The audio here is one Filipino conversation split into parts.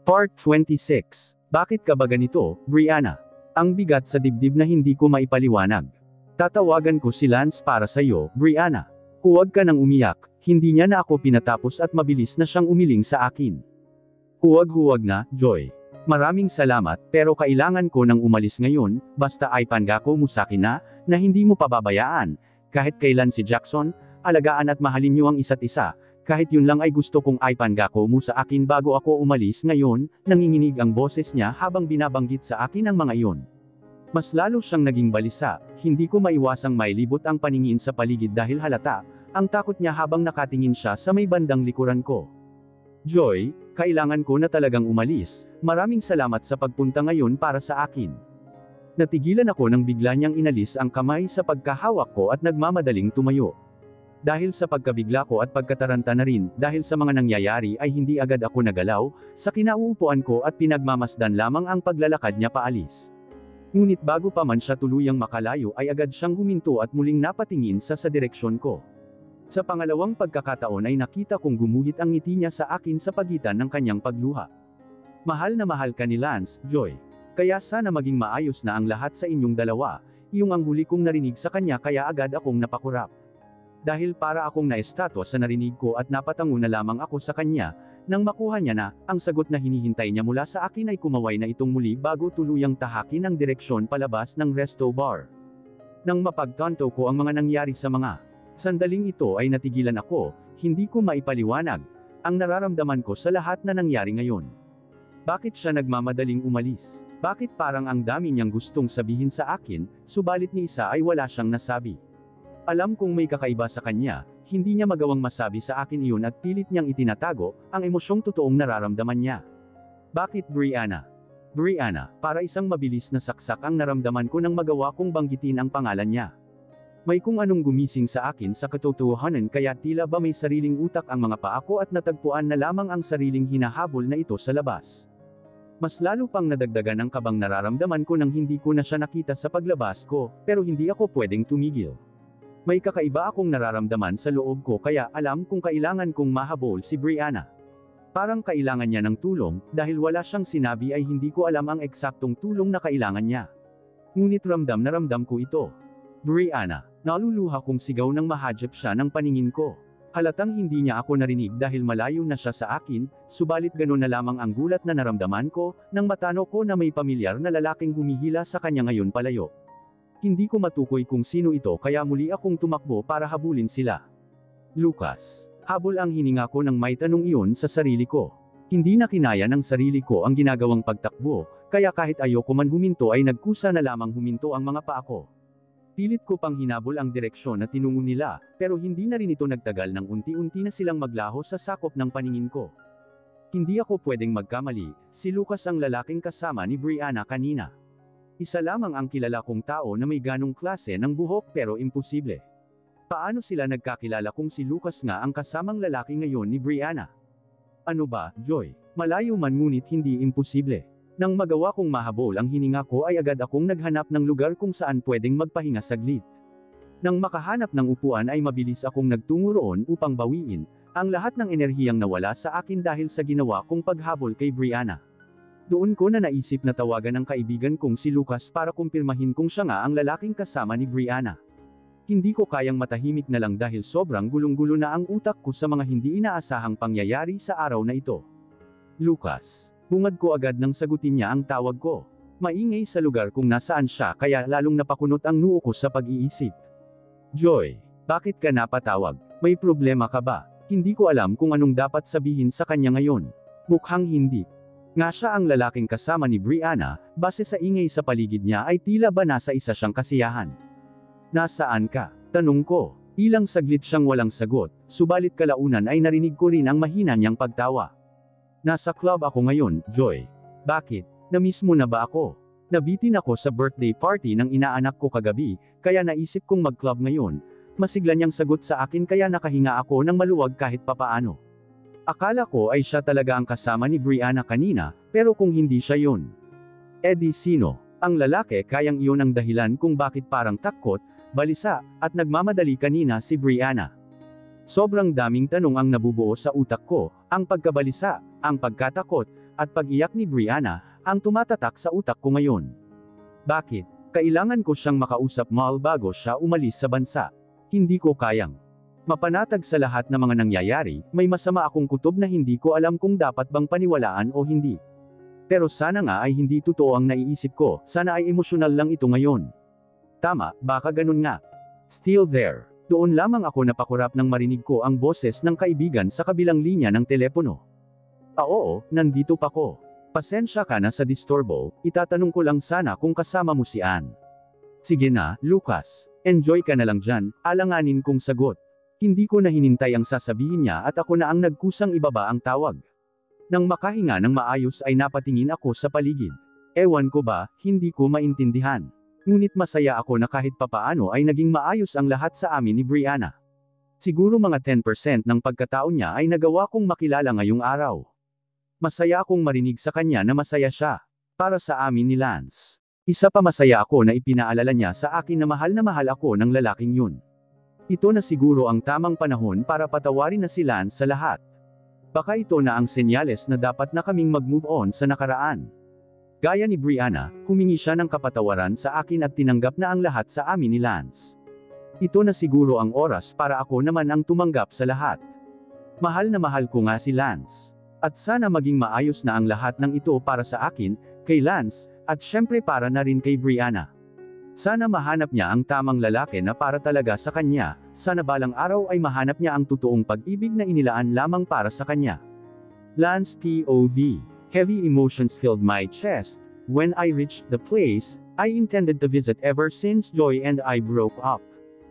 Part 26. Bakit ka ba ganito, Brianna? Ang bigat sa dibdib na hindi ko maipaliwanag. Tatawagan ko si Lance para sa iyo, Brianna. Huwag ka nang umiyak, hindi niya na ako pinatapos at mabilis na siyang umiling sa akin. Huwag na, Joy. Maraming salamat, pero kailangan ko nang umalis ngayon, basta ay pangako mo sa akin na hindi mo pababayaan. Kahit kailan si Jackson, alagaan at mahalin niyo ang isa't isa. Kahit yun lang ay gusto kong ipangako mo sa akin bago ako umalis ngayon, nanginginig ang boses niya habang binabanggit sa akin ang mga iyon. Mas lalo siyang naging balisa, hindi ko maiwasang mailibot ang paningin sa paligid dahil halata, ang takot niya habang nakatingin siya sa may bandang likuran ko. Joy, kailangan ko na talagang umalis, maraming salamat sa pagpunta ngayon para sa akin. Natigilan ako nang bigla niyang inalis ang kamay sa pagkahawak ko at nagmamadaling tumayo. Dahil sa pagkabigla ko at pagkataranta na rin, dahil sa mga nangyayari ay hindi agad ako nagalaw, sa kinauupuan ko at pinagmamasdan lamang ang paglalakad niya paalis. Ngunit bago pa man siya tuluyang makalayo ay agad siyang huminto at muling napatingin sa direksyon ko. Sa pangalawang pagkakataon ay nakita kong gumuhit ang ngiti niya sa akin sa pagitan ng kanyang pagluha. Mahal na mahal ka ni Lance, Joy. Kaya sana maging maayos na ang lahat sa inyong dalawa, iyong ang huli kong narinig sa kanya kaya agad akong napakurap. Dahil para akong naestatwa sa narinig ko at napatango na lamang ako sa kanya, nang makuha niya na, ang sagot na hinihintay niya mula sa akin ay kumaway na itong muli bago tuluyang tahakin ang direksyon palabas ng resto bar. Nang mapagtanto ko ang mga nangyari sa mga sandaling ito ay natigilan ako, hindi ko maipaliwanag, ang nararamdaman ko sa lahat na nangyari ngayon. Bakit siya nagmamadaling umalis? Bakit parang ang dami niyang gustong sabihin sa akin, subalit ni isa ay wala siyang nasabi? Alam kong may kakaiba sa kanya, hindi niya magawang masabi sa akin iyon at pilit niyang itinatago, ang emosyong totoong nararamdaman niya. Bakit Brianna? Brianna, para isang mabilis na saksak ang naramdaman ko nang magawa kong banggitin ang pangalan niya. May kung anong gumising sa akin sa katotohanan kaya tila ba may sariling utak ang mga paa ko at natagpuan na lamang ang sariling hinahabol na ito sa labas. Mas lalo pang nadagdagan ang kabang nararamdaman ko nang hindi ko na siya nakita sa paglabas ko, pero hindi ako pwedeng tumigil. May kakaiba akong nararamdaman sa loob ko kaya alam kung kailangan kong mahabol si Brianna. Parang kailangan niya ng tulong, dahil wala siyang sinabi ay hindi ko alam ang eksaktong tulong na kailangan niya. Ngunit ramdam na ramdam ko ito. Brianna, naluluha kong sigaw nang mahadjap siya ng paningin ko. Halatang hindi niya ako narinig dahil malayo na siya sa akin, subalit ganoon na lamang ang gulat na naramdaman ko, nang matano ko na may pamilyar na lalaking humihila sa kanya ngayon palayo. Hindi ko matukoy kung sino ito kaya muli akong tumakbo para habulin sila. Lucas. Habol ang hininga ko nang may tanong iyon sa sarili ko. Hindi na kinaya ng sarili ko ang ginagawang pagtakbo, kaya kahit ayoko man huminto ay nagkusa na lamang huminto ang mga paa ko. Pilit ko pang hinabol ang direksyon na tinungo nila, pero hindi na rin ito nagtagal nang unti-unti na silang maglaho sa sakop ng paningin ko. Hindi ako pwedeng magkamali, si Lucas ang lalaking kasama ni Brianna kanina. Isa lamang ang kilala kong tao na may ganong klase ng buhok pero imposible. Paano sila nagkakilala kung si Lucas nga ang kasamang lalaki ngayon ni Brianna? Ano ba, Joy? Malayo man ngunit hindi imposible. Nang magawa kong mahabol ang hininga ko ay agad akong naghanap ng lugar kung saan pwedeng magpahinga saglit. Nang makahanap ng upuan ay mabilis akong nagtungo roon upang bawiin ang lahat ng enerhiyang nawala sa akin dahil sa ginawa kong paghabol kay Brianna. Doon ko na naisip na tawagan ang kaibigan kong si Lucas para kumpirmahin kung siya nga ang lalaking kasama ni Brianna. Hindi ko kayang matahimik na lang dahil sobrang gulong-gulo na ang utak ko sa mga hindi inaasahang pangyayari sa araw na ito. Lucas. Bungad ko agad nang sagutin niya ang tawag ko. Maingay sa lugar kung nasaan siya kaya lalong napakunot ang noo ko sa pag-iisip. Joy. Bakit ka napatawag? May problema ka ba? Hindi ko alam kung anong dapat sabihin sa kanya ngayon. Mukhang hindi. Nga siya ang lalaking kasama ni Brianna, base sa ingay sa paligid niya ay tila ba nasa isa siyang kasiyahan. Nasaan ka? Tanong ko. Ilang saglit siyang walang sagot, subalit kalaunan ay narinig ko rin ang mahina niyang pagtawa. Nasa club ako ngayon, Joy. Bakit? Na-miss mo na ba ako? Nabitin ako sa birthday party ng inaanak ko kagabi, kaya naisip kong mag-club ngayon. Masigla niyang sagot sa akin kaya nakahinga ako ng maluwag kahit papaano. Akala ko ay siya talaga ang kasama ni Brianna kanina, pero kung hindi siya yun. Di sino? Ang lalaki kayang iyon ang dahilan kung bakit parang takot, balisa, at nagmamadali kanina si Brianna. Sobrang daming tanong ang nabubuo sa utak ko, ang pagkabalisa, ang pagkatakot, at pag-iyak ni Brianna, ang tumatatak sa utak ko ngayon. Bakit? Kailangan ko siyang makausap bago siya umalis sa bansa. Hindi ko kayang mapanatag sa lahat ng mga nangyayari, may masama akong kutob na hindi ko alam kung dapat bang paniwalaan o hindi. Pero sana nga ay hindi totoo ang naiisip ko, sana ay emosyonal lang ito ngayon. Tama, baka ganun nga. Still there. Doon lamang ako napakurap nang marinig ko ang boses ng kaibigan sa kabilang linya ng telepono. Oo, nandito pa ko. Pasensya ka na sa disturbo, itatanong ko lang sana kung kasama mo si Ann. Sige na, Lucas. Enjoy ka na lang dyan, alanganin kong sagot. Hindi ko na hinintay ang sasabihin niya at ako na ang nagkusang ibaba ang tawag. Nang makahinga ng maayos ay napatingin ako sa paligid. Ewan ko ba, hindi ko maintindihan. Ngunit masaya ako na kahit papaano ay naging maayos ang lahat sa amin ni Brianna. Siguro mga 10% ng pagkatao niya ay nagawa kong makilala ngayong araw. Masaya akong marinig sa kanya na masaya siya. Para sa amin ni Lance. Isa pa masaya ako na ipinaalala niya sa akin na mahal ako ng lalaking yun. Ito na siguro ang tamang panahon para patawarin na si Lance sa lahat. Baka ito na ang senyales na dapat na kaming mag-move on sa nakaraan. Gaya ni Brianna, humingi siya ng kapatawaran sa akin at tinanggap na ang lahat sa amin ni Lance. Ito na siguro ang oras para ako naman ang tumanggap sa lahat. Mahal na mahal ko nga si Lance. At sana maging maayos na ang lahat ng ito para sa akin, kay Lance, at syempre para na rin kay Brianna. Sana mahanap niya ang tamang lalaki na para talaga sa kanya, sana balang araw ay mahanap niya ang totoong pag-ibig na inilaan lamang para sa kanya. Lance POV. Heavy emotions filled my chest. When I reached the place I intended to visit ever since Joy and I broke up.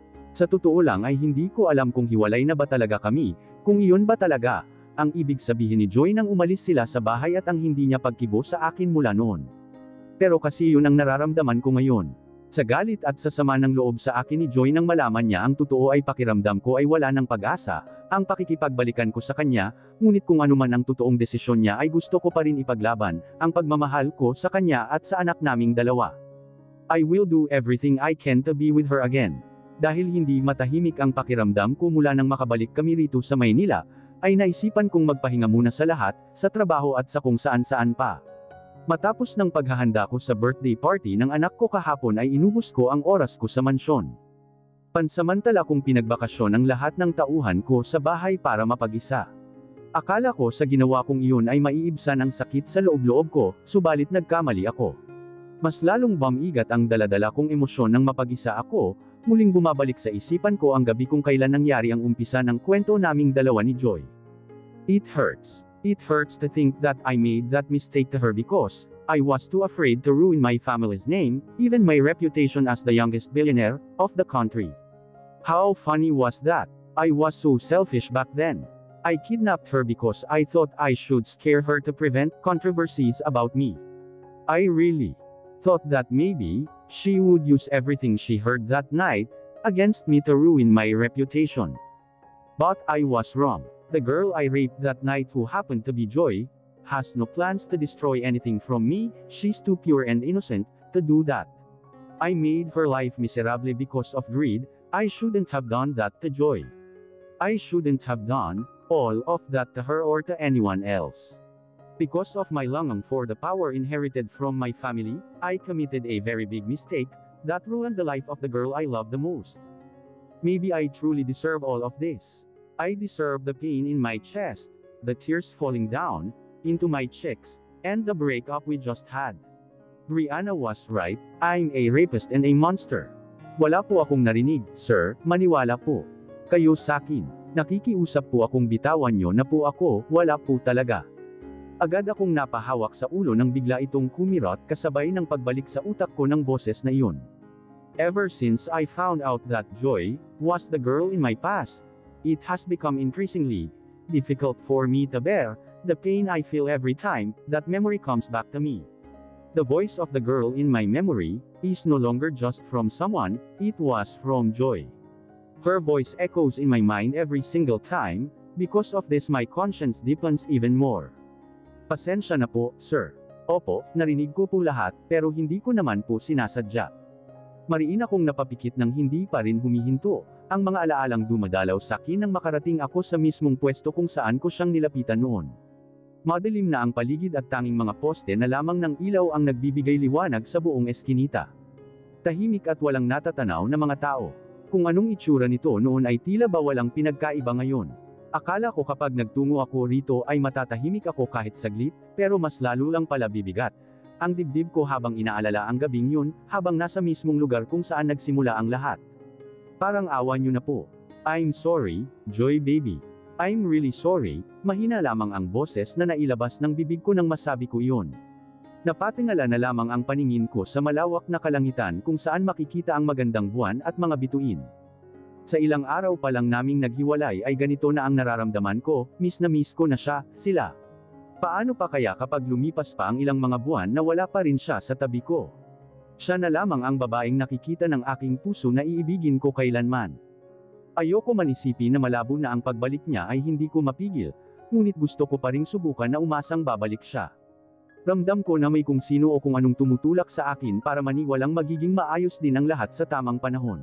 Sa totoo lang ay hindi ko alam kung hiwalay na ba talaga kami, kung iyon ba talaga ang ibig sabihin ni Joy nang umalis sila sa bahay at ang hindi niya pagkibo sa akin mula noon. Pero kasi yun ang nararamdaman ko ngayon. Sa galit at sa sama ng loob sa akin ni Joy nang malaman niya ang totoo ay pakiramdam ko ay wala ng pag-asa, ang pakikipagbalikan ko sa kanya, ngunit kung ano man ang totoong desisyon niya ay gusto ko pa rin ipaglaban, ang pagmamahal ko sa kanya at sa anak naming dalawa. I will do everything I can to be with her again. Dahil hindi matahimik ang pakiramdam ko mula nang makabalik kami rito sa Maynila, ay naisipan kong magpahinga muna sa lahat, sa trabaho at sa kung saan-saan pa. Matapos ng paghahanda ko sa birthday party ng anak ko kahapon ay inubos ko ang oras ko sa mansyon. Pansamantala kong pinagbakasyon ang lahat ng tauhan ko sa bahay para mapag-isa. Akala ko sa ginawa kong iyon ay maiibsan ang sakit sa loob-loob ko, subalit nagkamali ako. Mas lalong bumigat ang daladala kong emosyon nang mapag-isa ako, muling bumabalik sa isipan ko ang gabi kung kailan nangyari ang umpisa ng kwento naming dalawa ni Joy. It hurts. It hurts to think that I made that mistake to her because I was too afraid to ruin my family's name, even my reputation as the youngest billionaire of the country. How funny was that? I was so selfish back then. I kidnapped her because I thought I should scare her to prevent controversies about me. I really thought that maybe she would use everything she heard that night against me to ruin my reputation. But I was wrong. The girl I raped that night, who happened to be Joy, has no plans to destroy anything from me. She's too pure and innocent to do that. I made her life miserable because of greed. I shouldn't have done that to Joy. I shouldn't have done all of that to her or to anyone else. Because of my longing for the power inherited from my family, I committed a very big mistake that ruined the life of the girl I love the most. Maybe I truly deserve all of this. I deserve the pain in my chest, the tears falling down into my cheeks, and the breakup we just had. Brianna was right, I'm a rapist and a monster. Wala po akong narinig, sir, maniwala po kayo sakin. Nakikiusap po akong bitawan nyo na po ako, wala po talaga. Agad akong napahawak sa ulo nang bigla itong kumirot kasabay ng pagbalik sa utak ko ng boses na iyon. Ever since I found out that Joy was the girl in my past, it has become increasingly difficult for me to bear the pain I feel every time that memory comes back to me. The voice of the girl in my memory is no longer just from someone, it was from Joy. Her voice echoes in my mind every single time. Because of this my conscience deepens even more. Pasensya na po, sir. Opo, narinig ko po lahat, pero hindi ko naman po sinasadya. Mariin akong napapikit ng hindi pa rin humihinto, ang mga alaalang dumadalaw sa akin nang makarating ako sa mismong pwesto kung saan ko siyang nilapitan noon. Madilim na ang paligid at tanging mga poste na lamang ng ilaw ang nagbibigay liwanag sa buong eskinita. Tahimik at walang natatanaw na mga tao. Kung anong itsura nito noon ay tila ba walang pinagkaiba ngayon. Akala ko kapag nagtungo ako rito ay matatahimik ako kahit saglit, pero mas lalo lang pala bibigat ang dibdib ko habang inaalala ang gabing yun, habang nasa mismong lugar kung saan nagsimula ang lahat. Parang awa nyo na po. I'm sorry, Joy baby. I'm really sorry. Mahina lamang ang boses na nailabas ng bibig ko nang masabi ko iyon. Napatingala na lamang ang paningin ko sa malawak na kalangitan kung saan makikita ang magandang buwan at mga bituin. Sa ilang araw pa lang naming naghiwalay ay ganito na ang nararamdaman ko, miss na miss ko na siya, sila. Paano pa kaya kapag lumipas pa ang ilang mga buwan na wala pa rin siya sa tabi ko? Siya na lamang ang babaeng nakikita ng aking puso na iibigin ko kailanman. Ayoko man isipin na malabo na ang pagbalik niya ay hindi ko mapigil, ngunit gusto ko pa ring subukan na umasang babalik siya. Ramdam ko na may kung sino o kung anong tumutulak sa akin para maniwalang magiging maayos din ang lahat sa tamang panahon.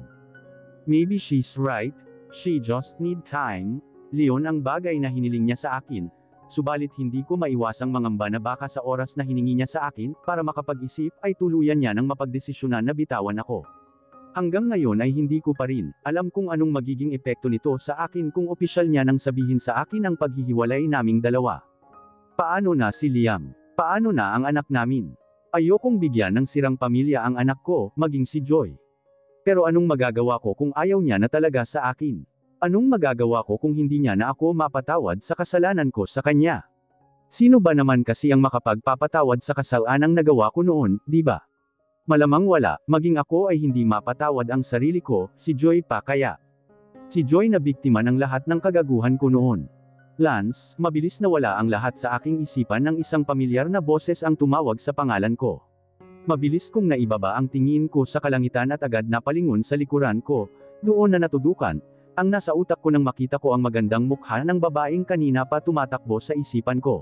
Maybe she's right, she just need time. Leon ang bagay na hiniling niya sa akin, subalit hindi ko maiwasang mangamba na baka sa oras na hiningi niya sa akin, para makapag-isip, ay tuluyan niya nang mapagdesisyonan na bitawan ako. Hanggang ngayon ay hindi ko pa rin alam kung anong magiging epekto nito sa akin kung opisyal niya nang sabihin sa akin ang paghihiwalay naming dalawa. Paano na si Liam? Paano na ang anak namin? Ayokong bigyan ng sirang pamilya ang anak ko, maging si Joy. Pero anong magagawa ko kung ayaw niya na talaga sa akin? Anong magagawa ko kung hindi niya na ako mapatawad sa kasalanan ko sa kanya? Sino ba naman kasi ang makapagpapatawad sa kasalanang nagawa ko noon, di ba? Malamang wala, maging ako ay hindi mapatawad ang sarili ko, si Joy pa kaya. Si Joy na biktima ng lahat ng kagaguhan ko noon. Lance, mabilis na wala ang lahat sa aking isipan nang isang pamilyar na boses ang tumawag sa pangalan ko. Mabilis kong naibaba ang tingin ko sa kalangitan at agad napalingon sa likuran ko, doon na natudukan, ang nasa utak ko nang makita ko ang magandang mukha ng babaeng kanina pa tumatakbo sa isipan ko.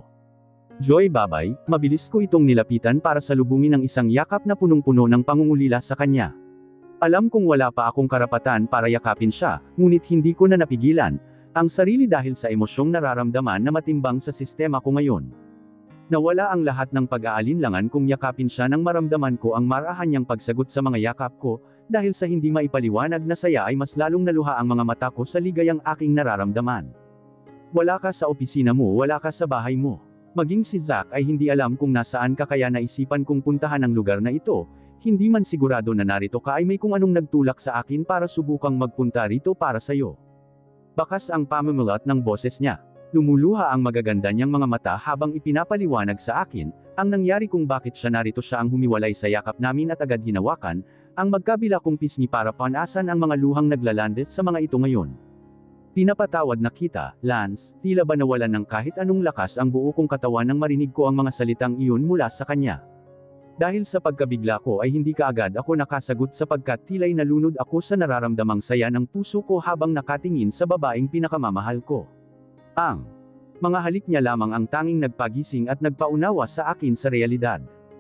Joy babay, mabilis ko itong nilapitan para salubungin ang isang yakap na punong-puno ng pangungulila sa kanya. Alam kong wala pa akong karapatan para yakapin siya, ngunit hindi ko na napigilan ang sarili dahil sa emosyong nararamdaman na matimbang sa sistema ko ngayon. Nawala ang lahat ng pag-aalinlangan kung yakapin siya nang maramdaman ko ang marahan niyang pagsagot sa mga yakap ko, dahil sa hindi maipaliwanag na saya ay mas lalong naluha ang mga mata ko sa ligayang aking nararamdaman. Wala ka sa opisina mo, wala ka sa bahay mo. Maging si Zack ay hindi alam kung nasaan ka kaya naisipan kong puntahan ang lugar na ito, hindi man sigurado na narito ka ay may kung anong nagtulak sa akin para subukang magpunta rito para sayo. Bakas ang pamumulat ng boses niya. Lumuluha ang magaganda niyang mga mata habang ipinapaliwanag sa akin, ang nangyari kung bakit siya narito siya ang humiwalay sa yakap namin at agad hinawakan, ang magkabila kong pisngi para panasan ang mga luhang naglalandes sa mga ito ngayon. Pinapatawad na kita, Lance, tila ba nawalan ng kahit anong lakas ang buo kong katawan nang marinig ko ang mga salitang iyon mula sa kanya. Dahil sa pagkabigla ko ay hindi kaagad ako nakasagot sapagkat tila'y nalunod ako sa nararamdamang saya ng puso ko habang nakatingin sa babaeng pinakamamahal ko. Ang mga halik niya lamang ang tanging nagpagising at nagpaunawa sa akin sa realidad.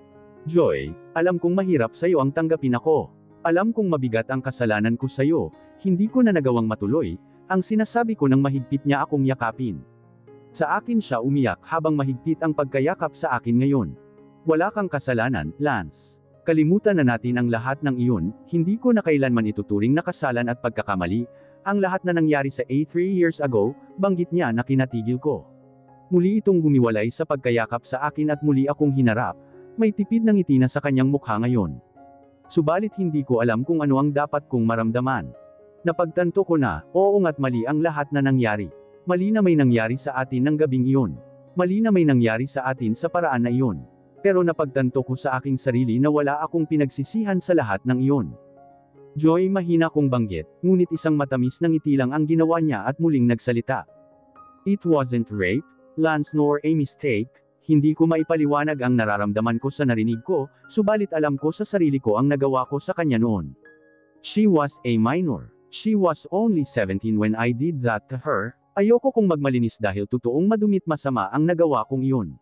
Joy, alam kong mahirap sa'yo ang tanggapin ako. Alam kong mabigat ang kasalanan ko sa'yo, hindi ko na nagawang matuloy, ang sinasabi ko nang mahigpit niya akong yakapin. Sa akin siya umiyak habang mahigpit ang pagkayakap sa akin ngayon. Wala kang kasalanan, Lance. Kalimutan na natin ang lahat ng iyon, hindi ko na kailanman ituturing na kasalan at pagkakamali, ang lahat na nangyari sa 3 years ago, banggit niya na kinatigil ko. Muli itong humiwalay sa pagkayakap sa akin at muli akong hinarap, may tipid ng ngiti na sa kanyang mukha ngayon. Subalit hindi ko alam kung ano ang dapat kong maramdaman. Napagtanto ko na, oo nga't mali ang lahat na nangyari. Mali na may nangyari sa atin ng gabing iyon. Mali na may nangyari sa atin sa paraan na iyon. Pero napagtanto ko sa aking sarili na wala akong pinagsisihan sa lahat ng iyon. Joy, mahina kong banggit, ngunit isang matamis na ngiti lang ang ginawa niya at muling nagsalita. It wasn't rape, Lance, nor a mistake. Hindi ko maipaliwanag ang nararamdaman ko sa narinig ko, subalit alam ko sa sarili ko ang nagawa ko sa kanya noon. She was a minor. She was only 17 when I did that to her. Ayoko kong magmalinis dahil totoong madumit masama ang nagawa kong iyon.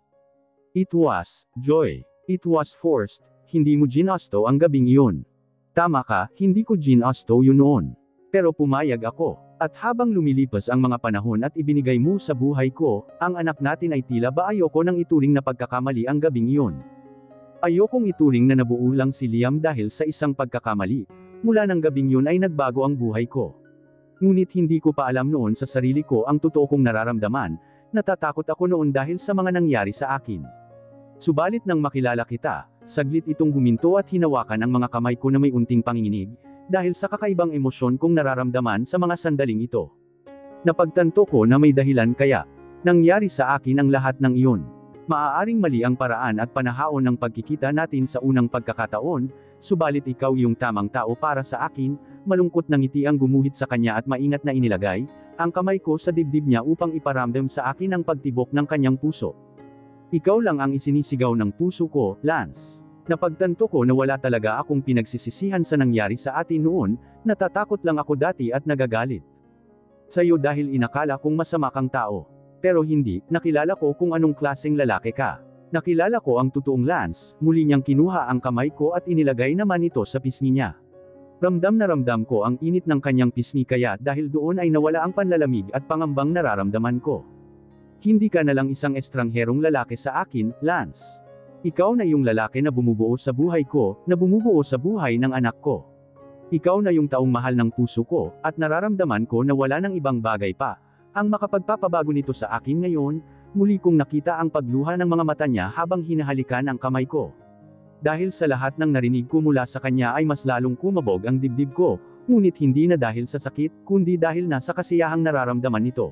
It was, Joy. It was forced. Hindi mo ginasto ang gabing iyon. Tama ka, hindi ko ginasto yun noon. Pero pumayag ako. At habang lumilipas ang mga panahon at ibinigay mo sa buhay ko, ang anak natin ay tila ba ayoko nang ituring na pagkakamali ang gabing iyon. Ayokong ituring na nabuo lang si Liam dahil sa isang pagkakamali. Mula ng gabing yun ay nagbago ang buhay ko. Ngunit hindi ko pa alam noon sa sarili ko ang totoo kong nararamdaman, natatakot ako noon dahil sa mga nangyari sa akin. Subalit nang makilala kita, saglit itong huminto at hinawakan ang mga kamay ko na may unting panginginig, dahil sa kakaibang emosyon kong nararamdaman sa mga sandaling ito. Napagtanto ko na may dahilan kaya nangyari sa akin ang lahat ng iyon. Maaaring mali ang paraan at panahaon ng pagkikita natin sa unang pagkakataon, subalit ikaw yung tamang tao para sa akin. Malungkot na ngiti ang gumuhit sa kanya at maingat na inilagay ang kamay ko sa dibdib niya upang iparamdam sa akin ang pagtibok ng kanyang puso. Ikaw lang ang isinisigaw ng puso ko, Lance. Napagtanto ko na wala talaga akong pinagsisisihan sa nangyari sa atin noon, natatakot lang ako dati at nagagalit sa'yo dahil inakala kong masama kang tao. Pero hindi, nakilala ko kung anong klaseng lalaki ka. Nakilala ko ang totoong Lance, muli niyang kinuha ang kamay ko at inilagay naman ito sa pisngi niya. Ramdam na ramdam ko ang init ng kanyang pisngi kaya dahil doon ay nawala ang panlalamig at pangambang nararamdaman ko. Hindi ka na lang isang estrangherong lalaki sa akin, Lance. Ikaw na yung lalaki na bumubuo sa buhay ko, na bumubuo sa buhay ng anak ko. Ikaw na yung taong mahal ng puso ko, at nararamdaman ko na wala ng ibang bagay pa ang makapagpapabago nito sa akin ngayon. Muli kong nakita ang pagluha ng mga mata niya habang hinahalikan ang kamay ko. Dahil sa lahat ng narinig ko mula sa kanya ay mas lalong kumabog ang dibdib ko, ngunit hindi na dahil sa sakit, kundi dahil na sa kasiyahang nararamdaman nito.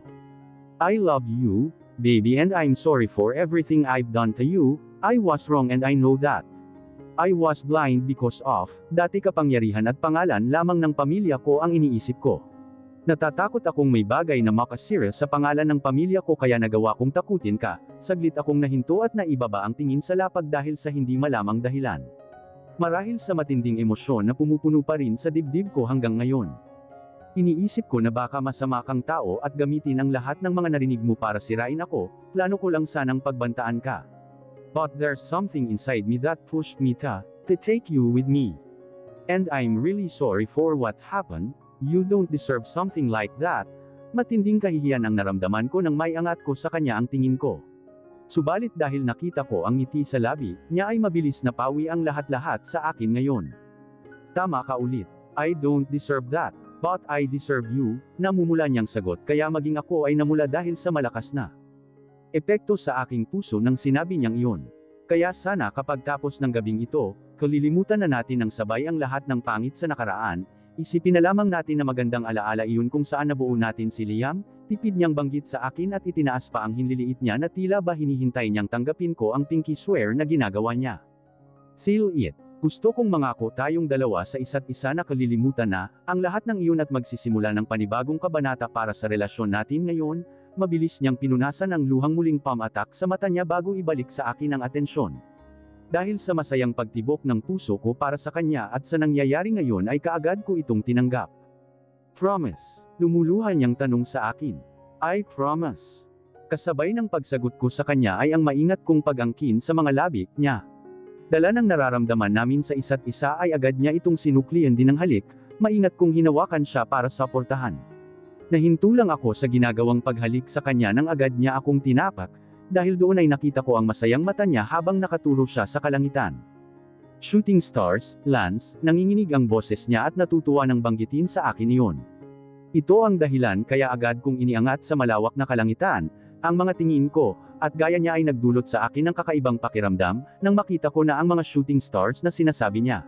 I love you, baby, and I'm sorry for everything I've done to you. I was wrong and I know that. I was blind because of dati kapangyarihan at pangalan lamang ng pamilya ko ang iniisip ko. Natatakot akong may bagay na makasira sa pangalan ng pamilya ko kaya nagawa kong takutin ka. Saglit akong nahinto at naibaba ang tingin sa lapag dahil sa hindi malamang dahilan. Marahil sa matinding emosyon na pumupuno pa rin sa dibdib ko hanggang ngayon. Iniisip ko na baka masama kang tao at gamitin ang lahat ng mga narinig mo para sirain ako, plano ko lang sanang pagbantaan ka. But there's something inside me that pushed me to take you with me. And I'm really sorry for what happened. You don't deserve something like that. Matinding kahihiyan ang naramdaman ko nang maiangat ko sa kanya ang tingin ko. Subalit dahil nakita ko ang ngiti sa labi niya ay mabilis na pawi ang lahat-lahat sa akin ngayon. Tama ka ulit. I don't deserve that. But I deserve you, namumula niyang sagot kaya maging ako ay namula dahil sa malakas na epekto sa aking puso nang sinabi niyang iyon. Kaya sana kapag tapos ng gabing ito, kalilimutan na natin ng sabay ang lahat ng pangit sa nakaraan, isipin na lamang natin na magandang alaala iyon kung saan nabuo natin si Liam, tipid niyang banggit sa akin at itinaas pa ang hinliliit niya na tila ba hinihintay niyang tanggapin ko ang pinky swear na ginagawa niya. Seal it. Gusto kong mangako tayong dalawa sa isa't isa na kalilimutan na ang lahat ng iyon at magsisimula ng panibagong kabanata para sa relasyon natin ngayon. Mabilis niyang pinunasan ang luhang muling pamatak sa mata niya bago ibalik sa akin ang atensyon. Dahil sa masayang pagtibok ng puso ko para sa kanya at sa nangyayari ngayon ay kaagad ko itong tinanggap. Promise. Lumuluha niyang tanong sa akin. I promise. Kasabay ng pagsagot ko sa kanya ay ang maingat kong pag-angkin sa mga labi niya. Dala ng nararamdaman namin sa isa't isa ay agad niya itong sinuklian din ng halik, maingat kong hinawakan siya para suportahan. Nahinto lang ako sa ginagawang paghalik sa kanya nang agad niya akong tinapak, dahil doon ay nakita ko ang masayang mata niya habang nakaturo siya sa kalangitan. Shooting stars, Lance, nanginginig ang boses niya at natutuwa nang banggitin sa akin iyon. Ito ang dahilan kaya agad kong iniangat sa malawak na kalangitan ang mga tingin ko, at gaya niya ay nagdulot sa akin ng kakaibang pakiramdam nang makita ko na ang mga shooting stars na sinasabi niya.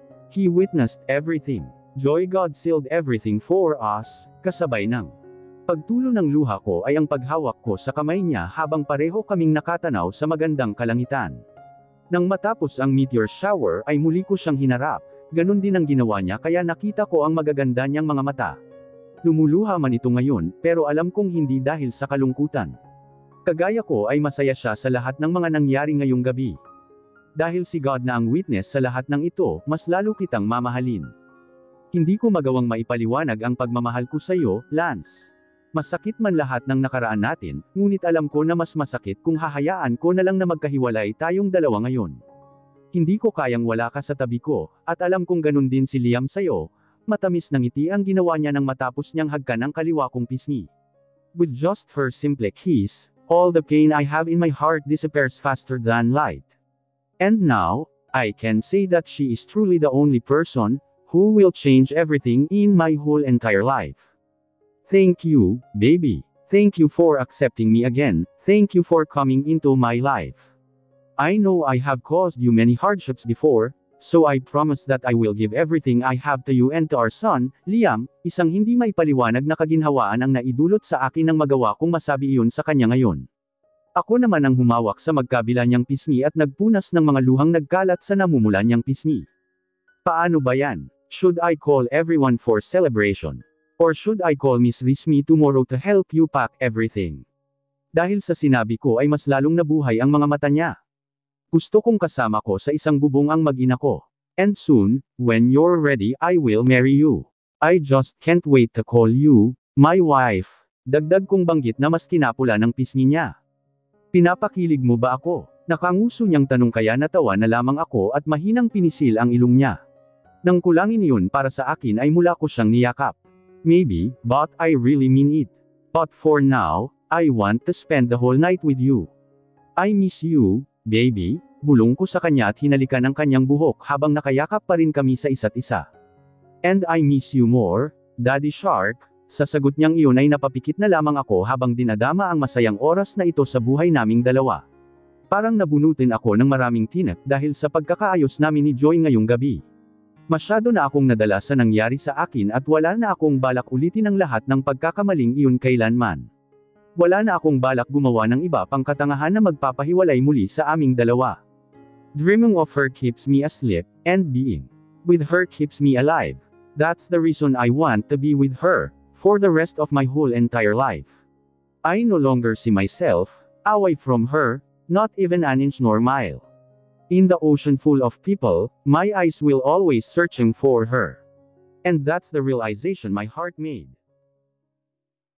He witnessed everything. Joy God sealed everything for us, kasabay ng pagtulo ng luha ko ay ang paghawak ko sa kamay niya habang pareho kaming nakatanaw sa magandang kalangitan. Nang matapos ang meteor shower ay muli ko siyang hinarap, ganun din ang ginawa niya kaya nakita ko ang magaganda niyang mga mata. Lumuluha man ito ngayon, pero alam kong hindi dahil sa kalungkutan. Kagaya ko ay masaya siya sa lahat ng mga nangyari ngayong gabi. Dahil si God na ang witness sa lahat ng ito, mas lalo kitang mamahalin. Hindi ko magawang maipaliwanag ang pagmamahal ko sa iyo, Lance. Masakit man lahat ng nakaraan natin, ngunit alam ko na mas masakit kung hahayaan ko na lang na magkahiwalay tayong dalawa ngayon. Hindi ko kayang wala ka sa tabi ko, at alam kong ganun din si Liam sa'yo. Matamis na ngiti ang ginawa niya nang matapos niyang hagkan ang kaliwa kong pisngi. With just her simple kiss, all the pain I have in my heart disappears faster than light. And now, I can say that she is truly the only person who will change everything in my whole entire life. Thank you, baby. Thank you for accepting me again. Thank you for coming into my life. I know I have caused you many hardships before, so I promise that I will give everything I have to you and to our son, Liam. Isang hindi maipaliwanag na kaginhawaan ang naidulot sa akin nang magawa kong masabi iyon sa kanya ngayon. Ako naman ang humawak sa magkabila niyang pisngi at nagpunas ng mga luhang nagkalat sa namumula niyang pisngi. Paano ba yan? Should I call everyone for celebration? Or should I call Miss Rismi tomorrow to help you pack everything? Dahil sa sinabi ko ay mas lalong nabuhay ang mga mata niya. Gusto kong kasama ko sa isang bubong ang mag-ina ko. And soon, when you're ready, I will marry you. I just can't wait to call you my wife. Dagdag kong banggit na mas kinapula ng pisngi niya. Pinapakilig mo ba ako? Nakanguso niyang tanong kaya natawa na lamang ako at mahinang pinisil ang ilong niya. Nang kulangin iyon para sa akin ay mula ko siyang niyakap. Maybe, but I really mean it. But for now, I want to spend the whole night with you. I miss you, baby. Bulong ko sa kanya at hinalikan ang kanyang buhok habang nakayakap pa rin kami sa isa't isa. And I miss you more, Daddy Shark. Sa sagot niyang iyon ay napapikit na lamang ako habang dinadama ang masayang oras na ito sa buhay naming dalawa. Parang nabunutin ako ng maraming tinak dahil sa pagkakaayos namin ni Joy ngayong gabi. Masyado na akong nadala sa nangyari sa akin at wala na akong balak ulitin ang lahat ng pagkakamaling iyon kailanman. Wala na akong balak gumawa ng iba pang katangahan na magpapahiwalay muli sa aming dalawa. Dreaming of her keeps me asleep, and being with her keeps me alive. That's the reason I want to be with her, for the rest of my whole entire life. I no longer see myself away from her, not even an inch nor mile. In the ocean full of people, my eyes will always searching for her. And that's the realization my heart made.